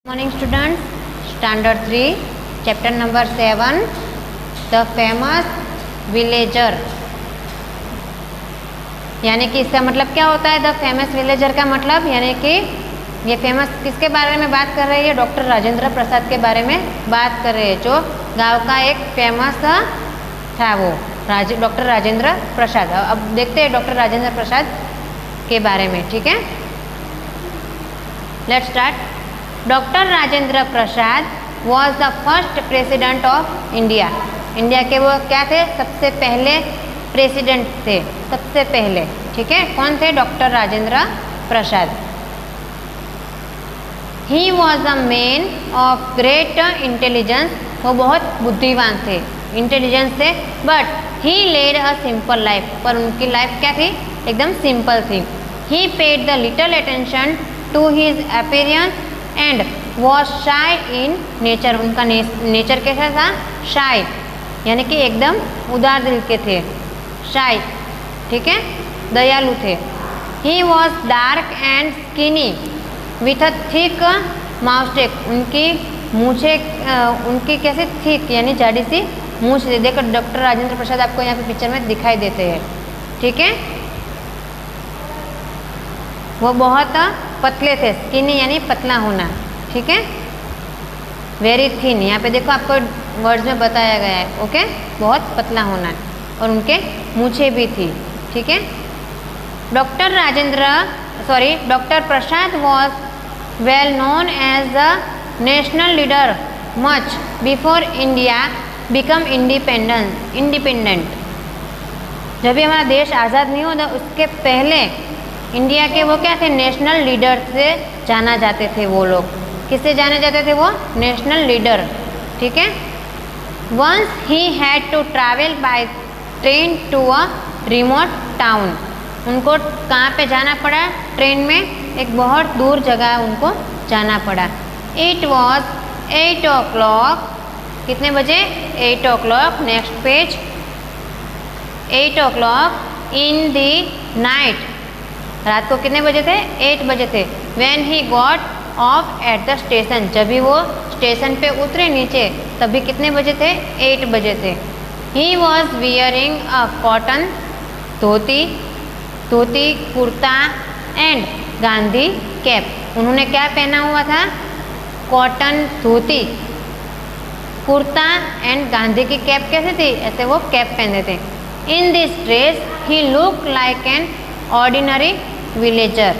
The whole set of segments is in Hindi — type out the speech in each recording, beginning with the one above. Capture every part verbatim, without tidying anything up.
Morning student, standard three, chapter number seven, the famous villager. यानी कि इसका मतलब क्या होता है? द फेमस विलेजर का मतलब यानी कि ये फेमस किसके बारे में बात कर रही है? डॉक्टर राजेंद्र प्रसाद के बारे में बात कर रहे हैं, जो गांव का एक फेमस था वो राज डॉक्टर राजेंद्र प्रसाद। अब देखते हैं डॉक्टर राजेंद्र प्रसाद के बारे में, ठीक है। Let's start. Doctor Rajendra Prasad was the first president of India. India के वो क्या थे? सबसे पहले प्रेसिडेंट थे, सबसे पहले, ठीक है। कौन थे? Doctor Rajendra Prasad. He was the man of great intelligence. वो बहुत बुद्धिमान थे, इंटेलिजेंस थे, but he led a simple life. पर उनकी लाइफ क्या थी? एकदम सिंपल थी। He paid the little attention to his appearance and was shy in nature. उनका ने, नेचर कैसा था? शाई, यानी कि एकदम उदार दिल के थे, शाई, ठीक है, दयालु थे। He was dark and skinny with a thick moustache. उनकी मूछे उनकी कैसे थिक, यानी जाडी सी मूछ थी। देखो डॉक्टर राजेंद्र प्रसाद आपको यहाँ पे पिक्चर में दिखाई देते हैं, ठीक है। वो बहुत पतले थे, स्किनी यानी पतला होना, ठीक है। वेरी थिन, यहाँ पे देखो आपको वर्ड्स में बताया गया है, ओके, बहुत पतला होना। और उनके मूछें भी थी, ठीक है। Doctor Rajendra sorry doctor Prasad was well known as the national leader much before India become independent independent जब भी हमारा देश आज़ाद नहीं होता उसके पहले इंडिया के वो क्या थे? नेशनल लीडर से जाना जाते थे वो लोग। किससे जाने जाते थे वो? नेशनल लीडर, ठीक है। Once he had to travel by train to a remote town. उनको कहाँ पे जाना पड़ा? ट्रेन में, एक बहुत दूर जगह उनको जाना पड़ा। It was eight o'clock. कितने बजे? Eight o'clock. Next page. Eight o'clock in the night. रात को कितने बजे थे? एट बजे थे। When he got off at the station, जब भी वो स्टेशन पे उतरे नीचे, तभी कितने बजे थे? एट बजे थे। He was wearing a cotton dhoti dhoti kurta and Gandhi cap. उन्होंने क्या पहना हुआ था? कॉटन धोती, कुर्ता एंड गांधी की कैप कैसे थी? ऐसे वो कैप पहनते थे। In this dress he look like an ordinary villager.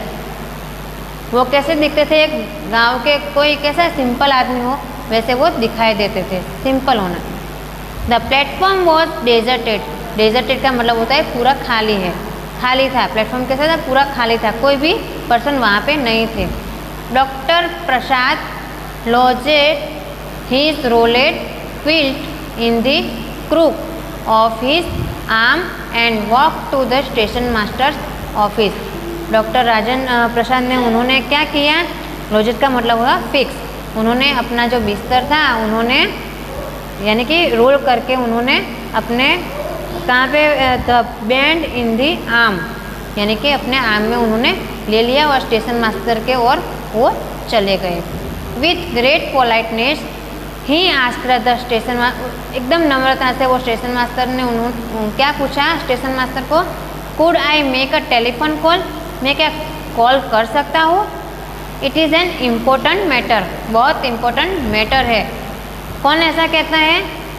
वो कैसे दिखते थे? एक गांव के कोई कैसा सिंपल आदमी हो वैसे वो दिखाई देते थे, सिंपल होना। The platform was deserted. Deserted का मतलब होता है पूरा खाली है, खाली था। प्लेटफॉर्म कैसा था? पूरा खाली था, कोई भी पर्सन वहाँ पे नहीं थे। Doctor Prasad lodged his rolled quilt in the crook of his arm and walk to the station master's office. Doctor Rajan Prasad ने उन्होंने क्या किया? लॉजेट का मतलब हुआ फिक्स। उन्होंने अपना जो बिस्तर था उन्होंने यानी कि रोल करके उन्होंने अपने कहाँ पे? The bend in the arm, यानी कि अपने आर्म में उन्होंने ले लिया और स्टेशन मास्टर के और वो चले गए। With great politeness he asked the station master. एकदम नम्रता से वो स्टेशन मास्टर ने उन्होंने क्या पूछा स्टेशन मास्टर को? Could I make a telephone call? मैं क्या कॉल कर सकता हूँ? It is an important matter. बहुत इम्पोर्टेंट मैटर है। कौन ऐसा कहता है?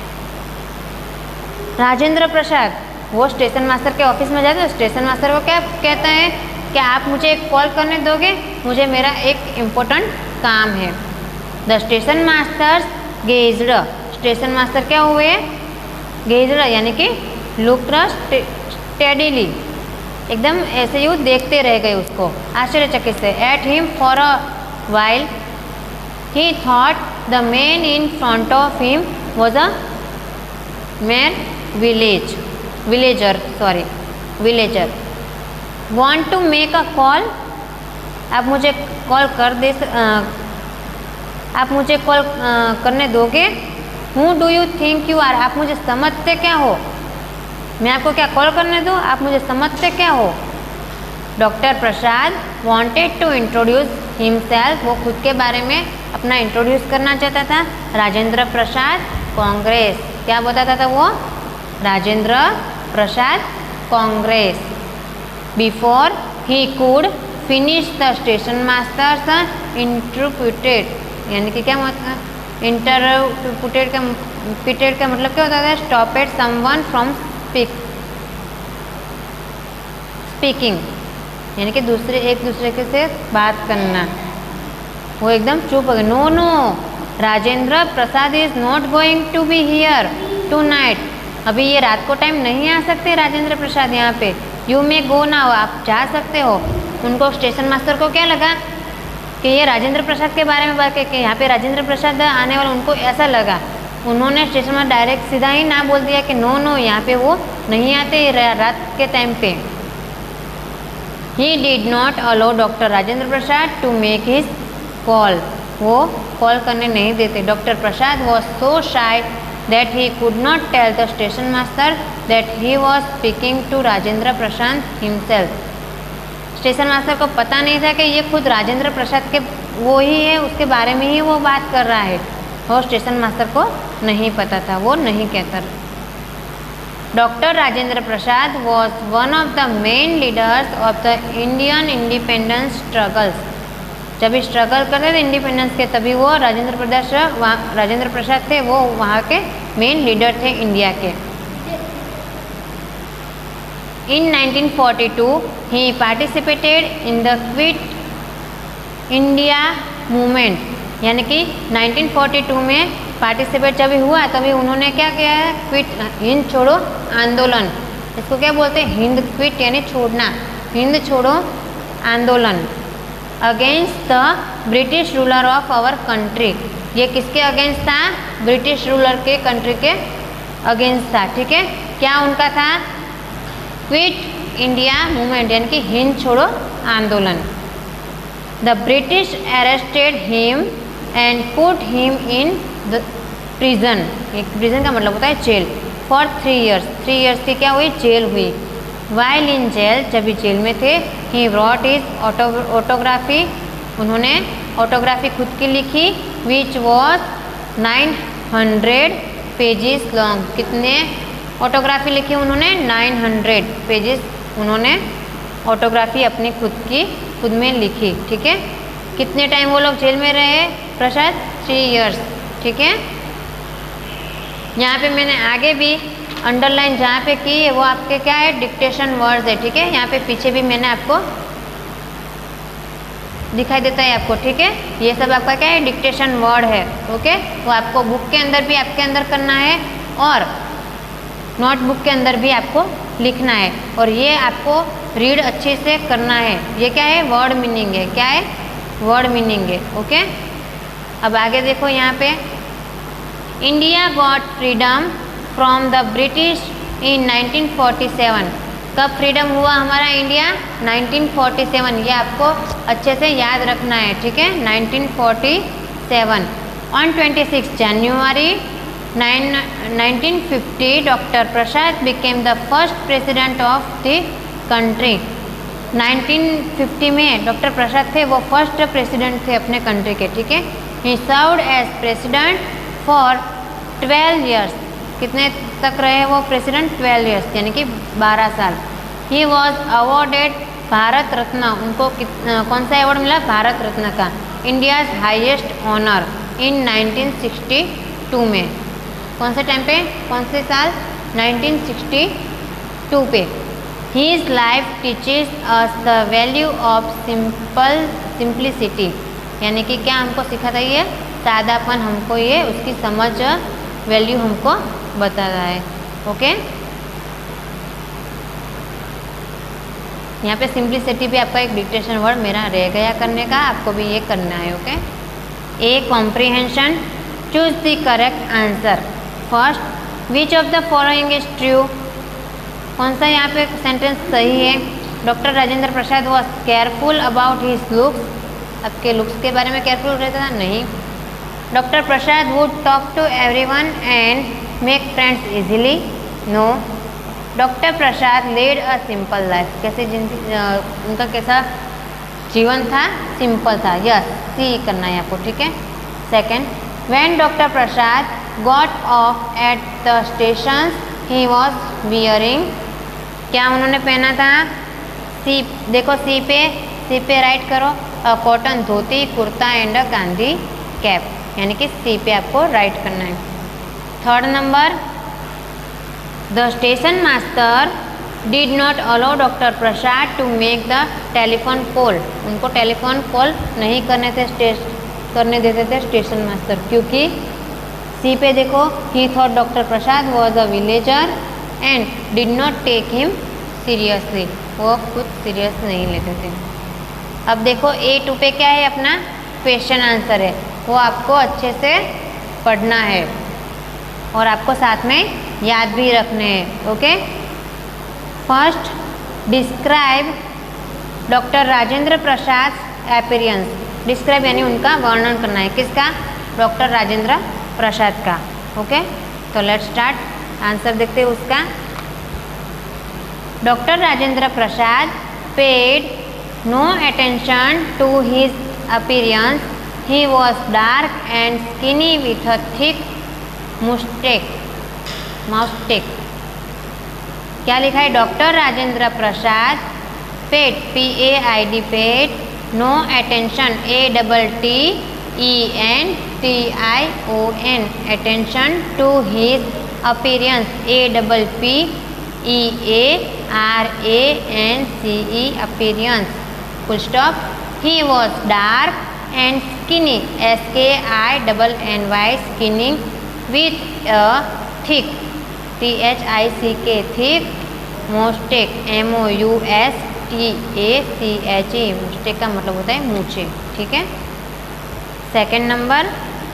राजेंद्र प्रसाद। वो स्टेशन मास्टर के ऑफिस में जाते तो स्टेशन मास्टर को क्या कहता है? क्या आप मुझे एक कॉल करने दोगे? मुझे मेरा एक इम्पोर्टेंट काम है। The station master's gazed. Station master क्या हुए? गेज्ड यानी कि लुक्ड स्टेडीली, एकदम ऐसे ही देखते रह गए उसको आश्चर्यचकित से। At him for a while he thought the man in front of him was a man village villager sorry villager want to make a call. आप मुझे कॉल कर दे आ, आप मुझे कॉल करने दोगे? Who do you think you are. आप मुझे समझते क्या हो? मैं आपको क्या कॉल करने दूँ? आप मुझे समझते क्या हो? Doctor Prasad wanted to introduce himself, वो खुद के बारे में अपना इंट्रोड्यूस करना चाहता था। राजेंद्र प्रसाद कांग्रेस, क्या बताता था वो? Rajendra Prasad Congress. Before he could finish the station master's interpreted, यानी कि क्या मतलब इंटरप्रिटेड का पिटेड का मतलब क्या होता है? Stopped someone from speak speaking, यानी कि दूसरे एक दूसरे के से बात करना। वो एकदम चुप हो गए। No no Rajendra Prasad is not going to be here tonight, अभी ये रात को टाइम नहीं आ सकते राजेंद्र प्रसाद यहाँ पे। यू मे गो नाउ, आप जा सकते हो। उनको स्टेशन मास्टर को क्या लगा कि ये राजेंद्र प्रसाद के बारे में बात करके यहाँ पे राजेंद्र प्रसाद आने वाला, उनको ऐसा लगा। उन्होंने स्टेशन में डायरेक्ट सीधा ही ना बोल दिया कि नो नो यहाँ पे वो नहीं आते रात के टाइम पे। He did not allow doctor Rajendra Prasad to make his call, वो कॉल करने नहीं देते। Doctor Prasad was so shy that he could not tell the station master that he was speaking to Rajendra Prasad himself. Station master को पता नहीं था कि ये खुद राजेंद्र प्रसाद के वो ही है, उसके बारे में ही वो बात कर रहा है, और स्टेशन मास्टर को नहीं पता था, वो नहीं कहता। Doctor Rajendra Prasad was one of the main leaders of the Indian independence struggles, जब भी स्ट्रगल करते थे इंडिपेंडेंस के, तभी वो राजेंद्र प्रसाद राजेंद्र प्रसाद थे, वो वहाँ के मेन लीडर थे इंडिया के। In nineteen forty-two, he participated in the Quit India movement, यानी कि नाइनटीन फोर्टी टू में पार्टिसिपेट जब हुआ तभी उन्होंने क्या किया है? क्विट, हिंद छोड़ो आंदोलन, इसको क्या बोलते हैं? हिंद क्विट यानी छोड़ना, हिंद छोड़ो आंदोलन against the British ruler of our country. ये किसके अगेंस्ट था? ब्रिटिश रूलर के कंट्री के अगेंस्ट था। ठीक है, क्या उनका था? क्विट इंडिया मूवमेंट, यानी कि हिंद छोड़ो आंदोलन। The British arrested him and put him in the prison, एक प्रिजन का मतलब होता है jail, for three years, three years की क्या हुई? जेल हुई। वाइल इन जेल, जब भी जेल में थे, he wrote his auto autography, उन्होंने ऑटोग्राफी खुद की लिखी, which was nine hundred pages long. कितने ऑटोग्राफी लिखी उन्होंने? नाइन हंड्रेड पेजेस उन्होंने ऑटोग्राफी अपनी खुद की खुद में लिखी। ठीक है, कितने टाइम वो लोग जेल में रहे? Prasad three years. ठीक है, यहाँ पे मैंने आगे भी अंडरलाइन जहाँ पे की है वो आपके क्या है? डिक्टेशन वर्ड्स है। ठीक है, यहाँ पे पीछे भी मैंने आपको दिखाई देता है आपको। ठीक है, ये सब आपका क्या है? डिक्टेशन वर्ड है। ओके, वो आपको बुक के अंदर भी आपके अंदर करना है और नोटबुक के अंदर भी आपको लिखना है, और ये आपको रीड अच्छे से करना है। ये क्या है? वर्ड मीनिंग है। क्या है? वर्ड मीनिंग है। ओके, अब आगे देखो यहाँ पे, India got freedom from the British in nineteen forty seven. कब फ्रीडम हुआ हमारा इंडिया? नाइनटीन फोर्टी सेवन, ये आपको अच्छे से याद रखना है। ठीक है, nineteen forty seven. On twenty six January nineteen fifty, doctor Prasad became the first president of the country. Nineteen fifty में डॉक्टर प्रसाद थे, वो फर्स्ट प्रेसिडेंट थे अपने कंट्री के। ठीक है, he served as president for twelve years. कितने तक रहे वो प्रेसिडेंट? ट्वेल्व ईयर्स, यानी कि बारह साल। He was awarded Bharat Ratna, उनको कौन सा अवार्ड मिला? भारत रत्न का, India's highest honour, in nineteen sixty two में। कौन से टाइम पे? कौन से साल? नाइनटीन सिक्सटी टू पे। His life teaches us the value of simple simplicity, यानी कि क्या हमको सिखाता है? ये सादापन, हमको ये उसकी समझ वैल्यू हमको बता रहा है। ओके, यहाँ पे सिंप्लिसिटी भी आपका एक डिक्टेशन वर्ड मेरा रह गया करने का, आपको भी ये करना है। Okay, a comprehension, choose the correct answer. First, which of the following is true, कौन सा यहाँ पे सेंटेंस सही है? Doctor Rajendra Prasad was careful about his looks, आपके लुक्स के बारे में केयरफुल रहता था? नहीं। Doctor Prasad would talk to everyone and make friends easily? No. Doctor Prasad led a simple life, कैसे जिंदगी उनका कैसा जीवन था, सिंपल था। यस, सी करना है आपको, ठीक है। Second, when doctor Prasad got off at the station he was wearing, क्या उन्होंने पहना था? सी, देखो सी पे, सी पे राइट करो, a cotton dhoti, kurta and a Gandhi cap, यानी कि सी पे आपको राइट करना है। Third number, the station master did not allow doctor Prasad to make the telephone call, उनको टेलीफोन कॉल नहीं करने थे स्टेश करने देते थे स्टेशन मास्टर, क्योंकि सी पे देखो, he thought doctor Prasad was a villager and did not take him seriously, वो कुछ सीरियस नहीं लेते थे। अब देखो ए टू पे क्या है, अपना क्वेश्चन आंसर है, वो आपको अच्छे से पढ़ना है और आपको साथ में याद भी रखने हैं। Okay, first describe doctor Rajendra Prasad appearance, describe यानी उनका वर्णन करना है, किसका? डॉक्टर राजेंद्र प्रसाद का। ओके, तो लेट्स स्टार्ट, आंसर देखते हैं उसका। Doctor Rajendra Prasad paid no attention to his appearance, he was dark and skinny with a thick moustache moustache. क्या लिखा है? Doctor Rajendra Prasad paid, P A I D paid, no attention, A double T E N T I O N, attention to his appearance, A double P E A R A N C E, appearance, full stop. He was dark and skinny, S के आई double N Y, skinning, with a thick, T H I C K, thick, moustache, M O U S T A C H E, moustache का मतलब होता है मूछे, ठीक है। Second number,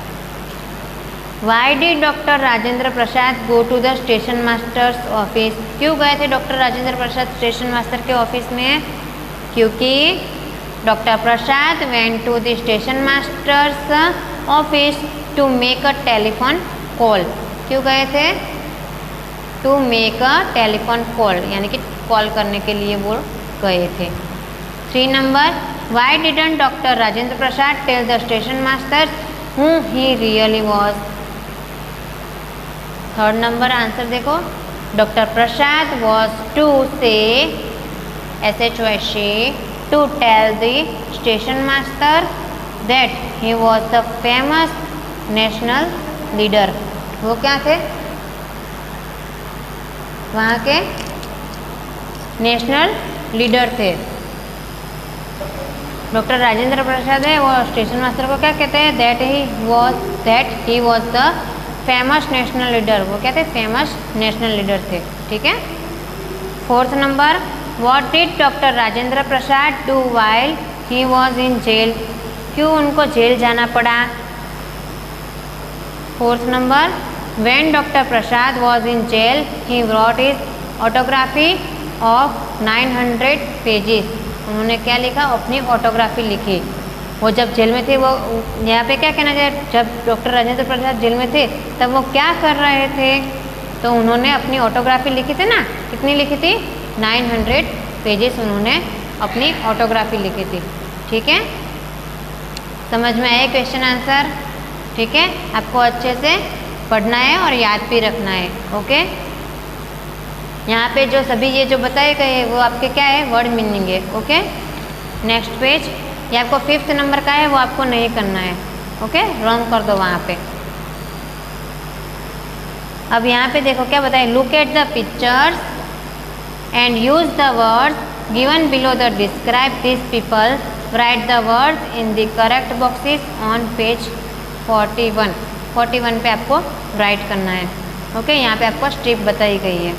why did doctor Rajendra Prasad go to the station master's office, क्यों गए थे doctor Rajendra Prasad station master के ऑफिस में? क्योंकि doctor Prasad went to the station master's office to make a telephone call, क्यों गए थे? To make a telephone call, यानी कि कॉल करने के लिए वो गए थे। Three number, why didn't doctor Rajendra Prasad tell the station master who he really was? Third number answer देखो, doctor Prasad was to say, S H Y C, to tell the station master that he was the famous national leader, वो क्या थे? वहाँ के नेशनल लीडर थे। डॉक्टर राजेंद्र प्रसाद है, वो स्टेशन मास्टर को क्या कहते हैं? That he was that he was the famous national leader, वो क्या थे? फेमस नेशनल लीडर थे, ठीक है। Fourth number, what did doctor Rajendra Prasad do while he was in jail, क्यों उनको जेल जाना पड़ा? Fourth number, when Doctor Prasad was in jail, he wrote his autography of nine hundred pages, उन्होंने क्या लिखा? अपनी ऑटोग्राफी लिखी। वो जब जेल में थे, वो यहाँ पे क्या कहना चाहिए, जब डॉक्टर राजेंद्र प्रसाद जेल में थे तब वो क्या कर रहे थे? तो उन्होंने अपनी ऑटोग्राफी लिखी थी ना, कितनी लिखी थी? नौ सौ पेजेस उन्होंने अपनी ऑटोग्राफी लिखी थी, ठीक है। समझ में आया क्वेश्चन आंसर? ठीक है, आपको अच्छे से पढ़ना है और याद भी रखना है। ओके, यहाँ पे जो सभी ये जो बताए गए हैं वो आपके क्या है? वर्ड मीनिंग है। ओके, नेक्स्ट पेज, ये आपको फिफ्थ नंबर का है, वो आपको नहीं करना है। ओके, रॉन्ग कर दो वहाँ पे। अब यहाँ पे देखो क्या बताए, look at the pictures and use the words given below the describe this people, write the words in the correct boxes on page forty one. Forty one पे आपको राइट करना है। ओके, यहाँ पे आपको स्ट्रिप बताई गई है।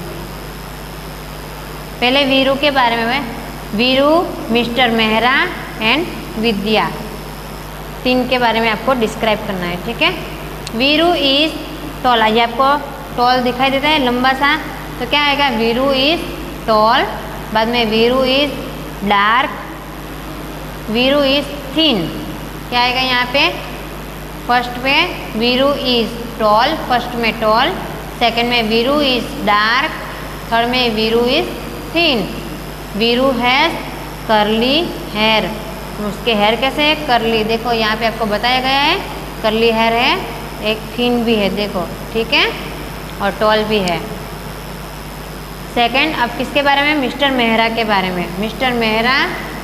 पहले वीरू के बारे में, वीरू, मिस्टर मेहरा एंड विद्या, तीन के बारे में आपको डिस्क्राइब करना है। ठीक है, वीरू इज टॉल, ये आपको टॉल दिखाई देता है लंबा सा, तो क्या आएगा? Veeru is tall. बाद में Veeru is dark, Veeru is thin. क्या आएगा यहाँ पे? फर्स्ट में वीरू इज टॉल, फर्स्ट में टॉल, सेकंड में वीरू इज डार्क, थर्ड में Veeru is thin. Veeru has curly hair, उसके हेयर कैसे है? करली। देखो यहाँ पे आपको बताया गया है करली हेयर है, एक थिन भी है देखो, ठीक है, और टॉल भी है। सेकंड, अब किसके बारे में? मिस्टर मेहरा के बारे में। Mister Mehra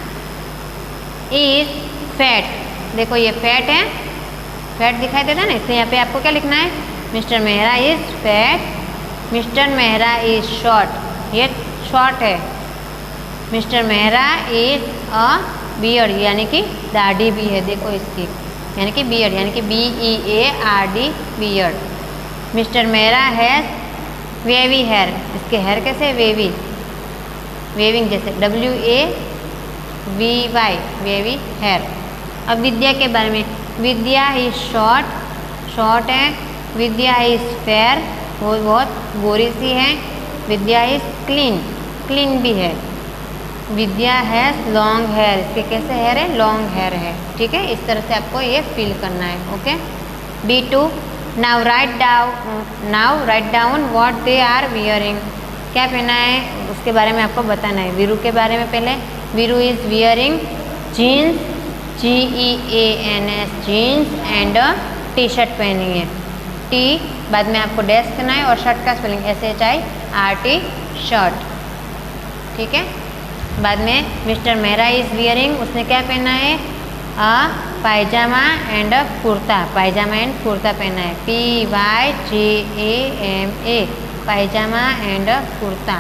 is fat. देखो ये फैट है, फैट दिखाई देता है ना, इसलिए यहाँ पे आपको क्या लिखना है? Mister Mehra is fat. Mister Mehra is short, ये शॉर्ट है। Mister Mehra is a beard, यानी कि दाढ़ी भी है देखो इसकी, यानी कि बियर्ड, यानी कि B E A R D beard. Mister Mehra has wavy hair, इसके हेयर कैसे? वेवी, वेविंग जैसे, W A V Y, wavy hair. अब विद्या के बारे में, विद्या इज शॉर्ट, शॉर्ट है। विद्या इज फेयर, वो बहुत गोरी सी है। विद्या इज क्लीन, क्लीन भी है। विद्या हैज़ लॉन्ग हेयर, इसके कैसे हेयर है? लॉन्ग हेयर है, ठीक है। इस तरह से आपको ये फिल करना है, okay. B two, now write down, now write down what they are wearing, क्या पहना है उसके बारे में आपको बताना है। वीरू के बारे में पहले, Veeru is wearing jeans, G E A N S, jeans and T shirt पहनी है। टी बाद में आपको डैश करना है, और शर्ट का spelling S H I R T, shirt, ठीक है। बाद में मिस्टर मेहरा इज वियरिंग, उसने क्या पहना है? A pyjama and kurta, pyjama and kurta पहना है। P Y J A M A, pyjama and kurta.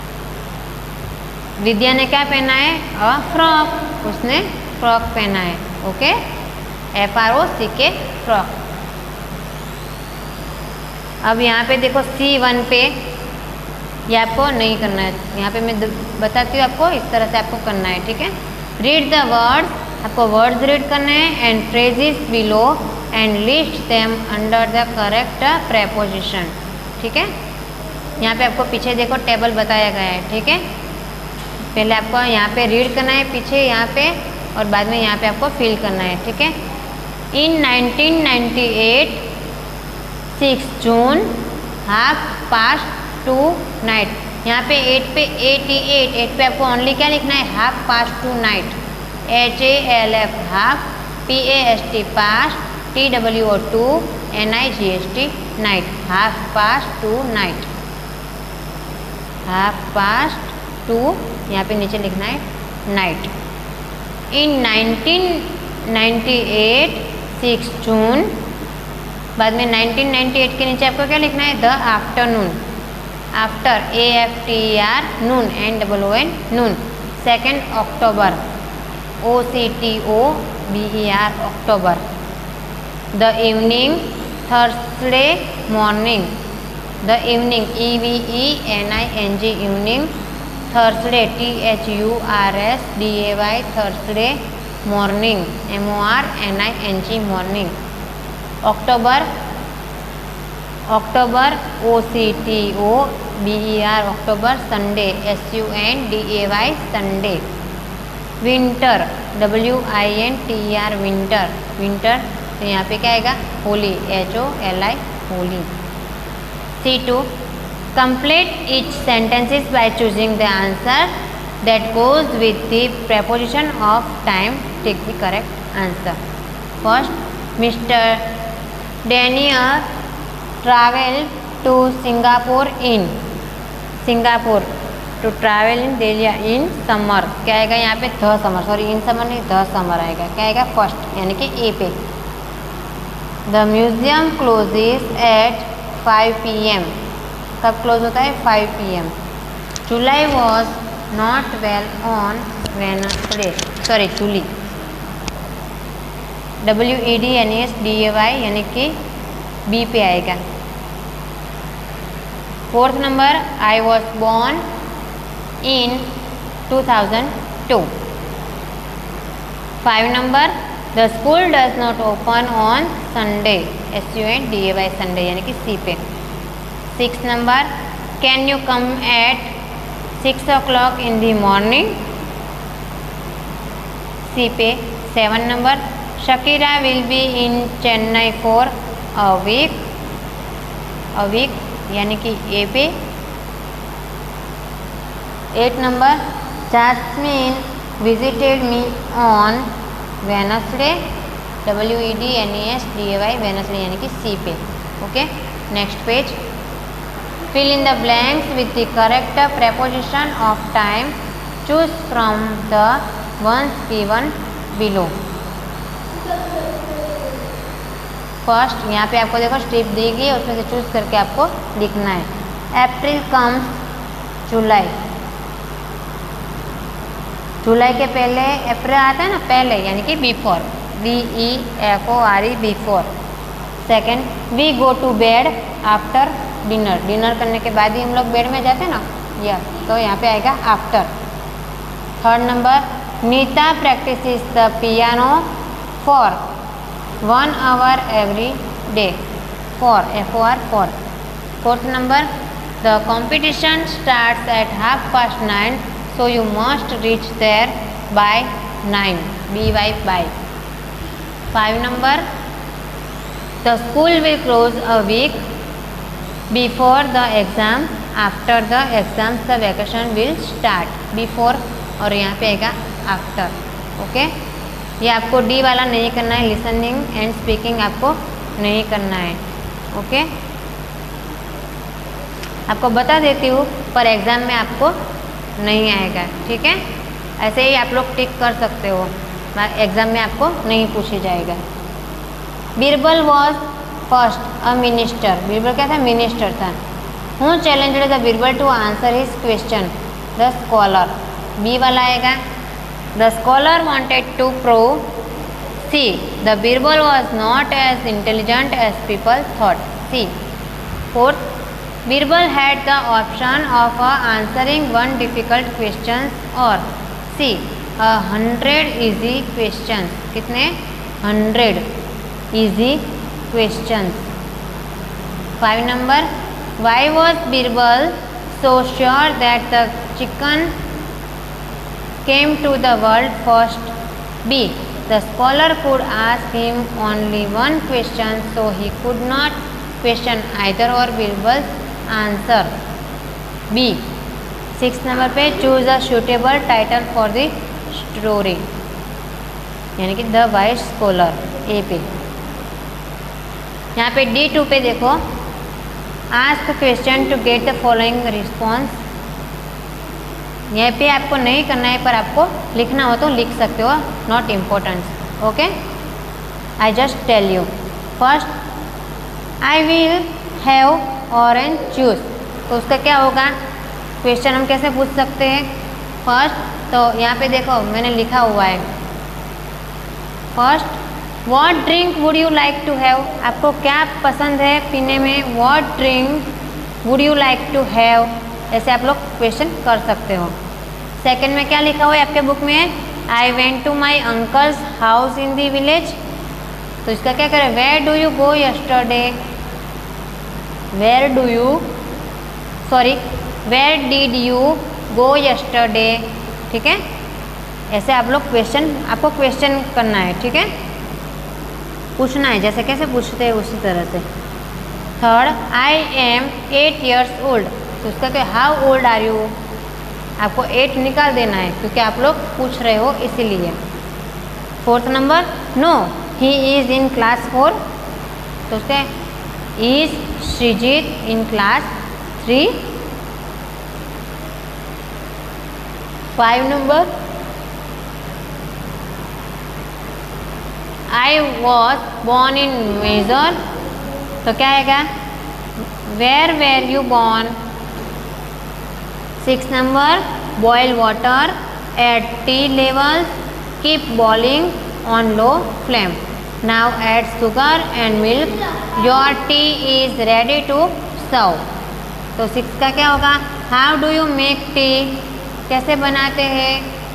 Vidya ने क्या पहना है? अ फ्रॉक, उसने फ्रॉक पहना है, okay, F R O C K, frock. अब यहाँ पे देखो सी वन पे, ये आपको नहीं करना है, यहाँ पे मैं बताती हूँ आपको, इस तरह से आपको करना है, ठीक है। रीड द वर्ड्स, आपको वर्ड्स रीड करने हैं, and phrases below and list them under the correct preposition, ठीक है। यहाँ पे आपको पीछे देखो टेबल बताया गया है, ठीक है। पहले आपको यहाँ पे रीड करना है पीछे यहाँ पे, और बाद में यहाँ पे आपको फिल करना है, ठीक है। In nineteen ninety eight six June half past two night, यहाँ पे एट पे एटी एट, एट पे आपको ओनली क्या लिखना है? Half past two night, H A L F half, P A S T past, T W O two, N I G S T night, half past two night, half past two, यहाँ पे नीचे लिखना है night. In nineteen ninety eight six June, बाद में नाइनटीन नाइन्टी एट के नीचे आपको क्या लिखना है? The afternoon, after A F T R, noon, N double O N, noon. Second October, O C T O B E R, October. The evening, Thursday morning, the evening, E V E N I N G, evening. Thursday, T H U R S D A Y, Thursday. Morning, M O R N I N G, morning. October, October, O C T O B E R, October. Sunday, S U N D A Y, Sunday. Winter, W I N T R, winter, winter. तो यहाँ पे क्या आएगा? Holi, H O L I, Holi. C two, complete each sentences by choosing the answer that goes with the preposition of time. Take the correct answer. First, mister Daniel traveled to Singapore in, Singapore, to travel in Delhi in summer, क्या आएगा यहाँ पे? The summer, sorry in summer नहीं, द समर आएगा। क्या आएगा? फर्स्ट, यानी कि ए पे। The museum closes at five P M, कब क्लोज होता है? Five P M. July was not well on Wednesday, sorry Julie, W E D N S D A Y, यानी कि बी पे आएगा। Fourth number, I was born in two thousand two. Five number, the school does not open on Sunday, S U N D A Y, Sunday, यानी कि सी पे। Six number, can you come at six o'clock in the morning, C पे। Seven number, Shakira will be in Chennai for a week, a week, यानी कि ए पे। Eight number, Jasmine visited me on Wednesday, W E D N E S D A Y, Wednesday यानी कि सी पे। Okay, next page. Fill in the blanks with the correct preposition of time, choose from the ones given below. First यहाँ पे आपको देखो स्ट्रिप दी गई है, उसमें से चूज करके आपको लिखना है। अप्रैल कम्स जुलाई, जुलाई के पहले अप्रैल आता है ना, पहले यानी कि before, B E F O R E, before. Second, we go to bed after dinner, dinner करने के बाद ही हम लोग बेड में जाते हैं ना, या तो यहाँ पे आएगा after. Third number, Nita practice the piano for one hour every day, for F O R for. Fourth number, the competition starts at half past nine, so you must reach there by nine, by by। Five number, the school will close a week before the exam, after the exams the vacation will start। before और यहाँ पे आएगा after। ओके, ये आपको डी वाला नहीं करना है, लिसनिंग एंड स्पीकिंग आपको नहीं करना है। ओके, आपको बता देती हूँ पर एग्ज़ाम में आपको नहीं आएगा, ठीक है। ऐसे ही आप लोग टिक कर सकते हो, एग्जाम में आपको नहीं पूछे जाएगा। Birbal was first a minister, Birbal क्या था, मिनिस्टर था। Who challenged the Birbal to answer his question, the scholar, B वाला आएगा। The scholar wanted to prove, C the Birbal was not as intelligent as people thought, C. Fourth, Birbal had the option of uh, answering one difficult question or C a hundred easy questions, कितने hundred easy questions। Five number, why was Birbal so sure that the chicken came to the world first? B, the scholar could ask him only one question, so he could not question either or Birbal's answer, B. Six number पे, choose a suitable title for the story, यानी कि द वाइस स्कॉलर, ए पे। यहाँ पे डी टू पे देखो, ask question to get the following response. यहाँ पे आपको नहीं करना है, पर आपको लिखना हो तो लिख सकते हो, not important. Okay, I just tell you. First, I will have orange juice, तो उसका क्या होगा, क्वेश्चन हम कैसे पूछ सकते हैं। फर्स्ट, तो यहाँ पे देखो मैंने लिखा हुआ है, first, what drink would you like to have, आपको क्या पसंद है पीने में, what drink would you like to have, ऐसे आप लोग क्वेश्चन कर सकते हो। सेकंड में क्या लिखा हुआ है आपके बुक में, I went to my uncle's house in the village, तो इसका क्या करें, where do you go yesterday, where do you sorry where did you go yesterday, ठीक है। ऐसे आप लोग क्वेश्चन, आपको क्वेश्चन करना है, ठीक है, पूछना है, जैसे कैसे पूछते हैं उसी तरह से। Third, I am eight years old, तो उसका क्या, हाउ ओल्ड आर यू, आपको एट निकाल देना है क्योंकि आप लोग पूछ रहे हो इसीलिए। Fourth number, no he is in class four, तो उसके is Sreejith in class three. Five number, I was born in major, तो क्या आएगा, where were you born. Six number, boil water at tea level, keep boiling on low flame, now add sugar and milk, your tea is ready to serve. तो सिक्स का क्या होगा, how do you make tea, कैसे बनाते हैं।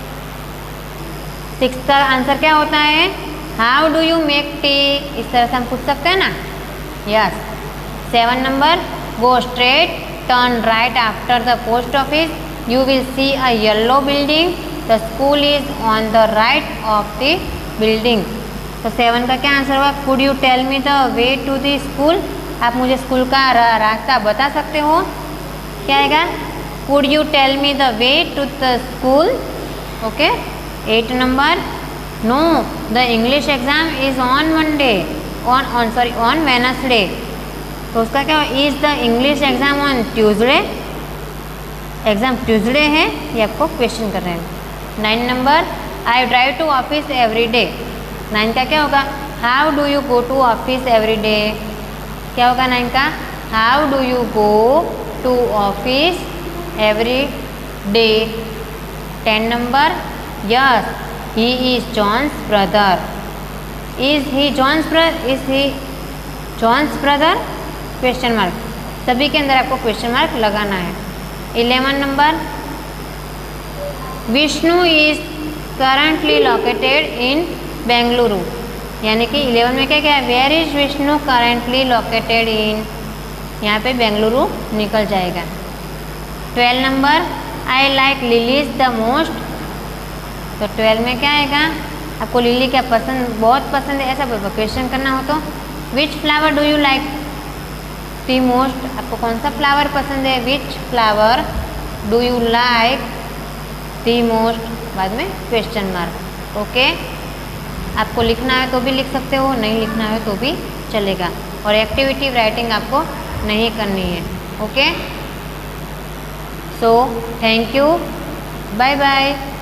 सिक्स का आंसर क्या होता है, how do you make tea, इस तरह से हम पूछ सकते हैं ना, yes. Seven number, go straight turn right after the post office, you will see a yellow building, the school is on the right of the building. तो सेवन का क्या आंसर होगा, could you tell me the way to the school, आप मुझे स्कूल का रा, रास्ता बता सकते हो, क्या आएगा, could you tell me the way to the school. Okay, eight number, no the English exam is on Monday, on on sorry on Wednesday. तो उसका क्या, is the English exam on Tuesday, exam Tuesday है, ये आपको क्वेश्चन कर रहे हैं। Nine number, I drive to office every day. Nine का क्या होगा, how do you go to office every day. क्या होगा नाइन का, how do you go to office every day. Ten number, yes he is John's brother. Is he John's brother, is he John's brother, question mark. सभी के अंदर आपको क्वेश्चन मार्क लगाना है। Eleven number, Vishnu is currently located in Bengaluru. यानी कि इलेवन में क्या क्या है, where is Vishnu currently located in, यहाँ पे बेंगलुरु निकल जाएगा। Twelve number, I like lilies the most. तो ट्वेल्व में क्या आएगा, आपको लिली क्या पसंद, बहुत पसंद है, ऐसा क्वेश्चन करना हो तो which flower do you like the most, आपको कौन सा फ्लावर पसंद है, which flower do you like the most, बाद में क्वेश्चन मार्क। ओके, आपको लिखना है तो भी लिख सकते हो, नहीं लिखना है तो भी चलेगा, और एक्टिविटी राइटिंग आपको नहीं करनी है। Okay, so thank you, bye bye.